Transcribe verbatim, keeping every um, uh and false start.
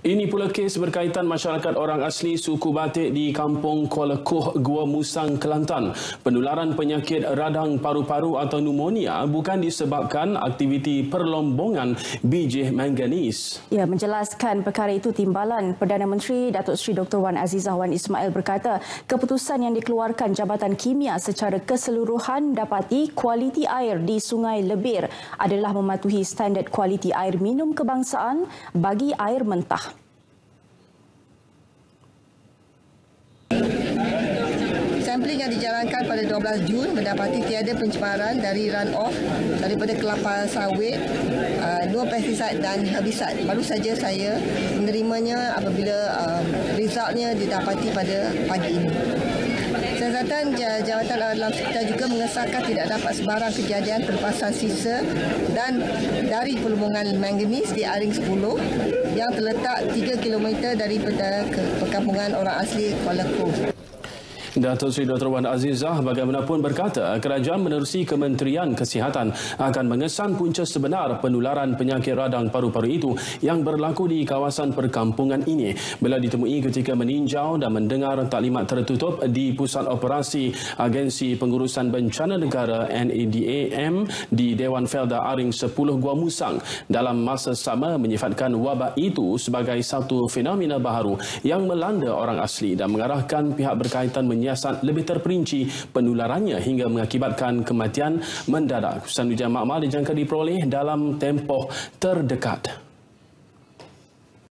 Ini pula kes berkaitan masyarakat orang asli suku Batik di Kampung Kuala Koh, Gua Musang, Kelantan. Penularan penyakit radang paru-paru atau pneumonia bukan disebabkan aktiviti perlombongan biji manganis. Ya, menjelaskan perkara itu timbalan Perdana Menteri Datuk Seri Doktor Wan Azizah Wan Ismail berkata, keputusan yang dikeluarkan Jabatan Kimia secara keseluruhan mendapati kualiti air di Sungai Lebir adalah mematuhi standard kualiti air minum kebangsaan bagi air mentah. Sampling yang dijalankan pada dua belas Jun mendapati tiada pencemaran dari run-off daripada kelapa sawit, dua pestisida dan herbisida. Baru saja saya menerimanya apabila uh, resultnya didapati pada pagi ini. Siasatan Jawatan Alam Sekitar juga mengesahkan tidak dapat sebarang kejadian pelepasan sisa dan dari perlumbungan manganis di Aring sepuluh yang terletak tiga kilometer daripada perkampungan orang asli Kuala Koh. Datuk Seri Doktor Wan Azizah bagaimanapun berkata kerajaan menerusi Kementerian Kesihatan akan mengesan punca sebenar penularan penyakit radang paru-paru itu yang berlaku di kawasan perkampungan ini bila ditemui ketika meninjau dan mendengar taklimat tertutup di Pusat Operasi Agensi Pengurusan Bencana Negara N A D A M di Dewan Felda Aring sepuluh Gua Musang. Dalam masa sama menyifatkan wabak itu sebagai satu fenomena baharu yang melanda orang asli dan mengarahkan pihak berkaitan menyiasat Menyiasat lebih terperinci penularannya hingga mengakibatkan kematian mendadak. Keputusan ujian makmal dijangka diperoleh dalam tempoh terdekat.